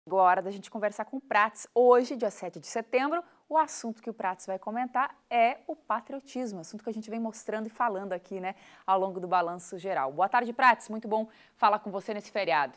Chegou a hora da gente conversar com o Prats. Hoje, dia 7 de setembro, o assunto que o Prats vai comentar é o patriotismo, assunto que a gente vem mostrando e falando aqui, né, ao longo do Balanço Geral. Boa tarde, Prats. Muito bom falar com você nesse feriado.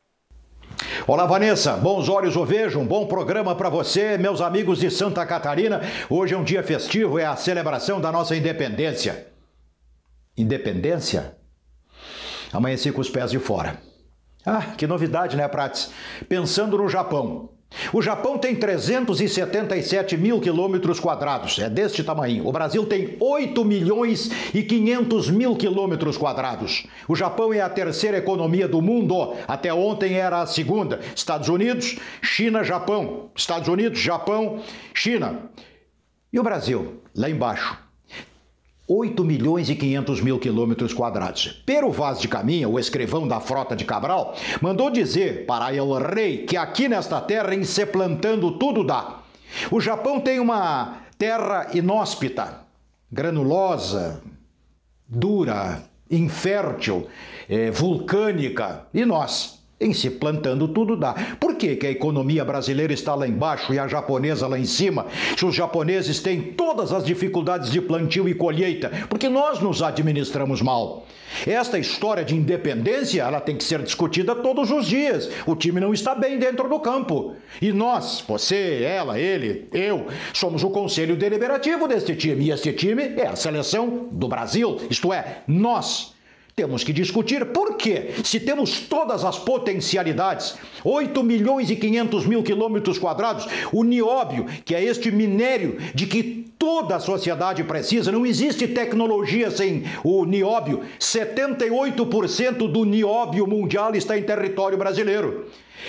Olá, Vanessa. Bons olhos o vejo. Um bom programa para você, meus amigos de Santa Catarina. Hoje é um dia festivo, é a celebração da nossa independência. Independência? Amanheci com os pés de fora. Ah, que novidade, né, Prats? Pensando no Japão. O Japão tem 377 mil quilômetros quadrados, é deste tamanho. O Brasil tem 8 milhões e 500 mil quilômetros quadrados. O Japão é a terceira economia do mundo, até ontem era a segunda. Estados Unidos, China, Japão. Estados Unidos, Japão, China. E o Brasil, lá embaixo. 8 milhões e 500 mil quilômetros quadrados. Pero Vaz de Caminha, o escrivão da Frota de Cabral, mandou dizer para El Rei que aqui nesta terra, em se plantando, tudo dá. O Japão tem uma terra inóspita, granulosa, dura, infértil, vulcânica. E nós? Em se plantando tudo dá. Por que a economia brasileira está lá embaixo e a japonesa lá em cima? Se os japoneses têm todas as dificuldades de plantio e colheita, porque nós nos administramos mal. Esta história de independência, ela tem que ser discutida todos os dias. O time não está bem dentro do campo. E nós, você, ela, ele, eu, somos o conselho deliberativo deste time. E este time é a seleção do Brasil, isto é, nós. Temos que discutir por quê, se temos todas as potencialidades, 8 milhões e 500 mil quilômetros quadrados, o nióbio, que é este minério de que toda a sociedade precisa, não existe tecnologia sem o nióbio, 78% do nióbio mundial está em território brasileiro.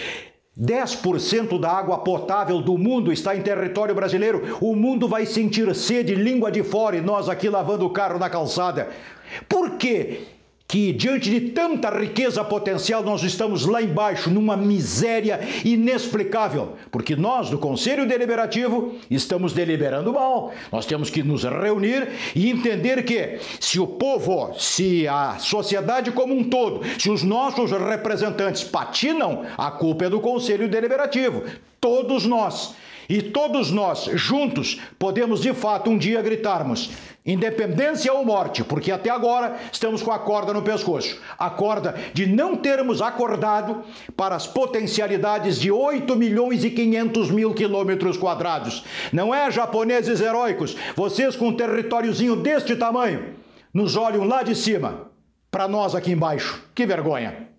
10% da água potável do mundo está em território brasileiro. O mundo vai sentir sede, língua de fora, e nós aqui lavando o carro na calçada. Por quê? Que diante de tanta riqueza potencial nós estamos lá embaixo numa miséria inexplicável, porque nós do Conselho Deliberativo estamos deliberando mal. Nós temos que nos reunir e entender que se o povo, se a sociedade como um todo, se os nossos representantes patinam, a culpa é do Conselho Deliberativo. Todos nós. E todos nós, juntos, podemos de fato um dia gritarmos independência ou morte, porque até agora estamos com a corda no pescoço. A corda de não termos acordado para as potencialidades de 8 milhões e 500 mil quilômetros quadrados. Não é, japoneses heróicos? Vocês com um territóriozinho deste tamanho nos olham lá de cima, para nós aqui embaixo. Que vergonha!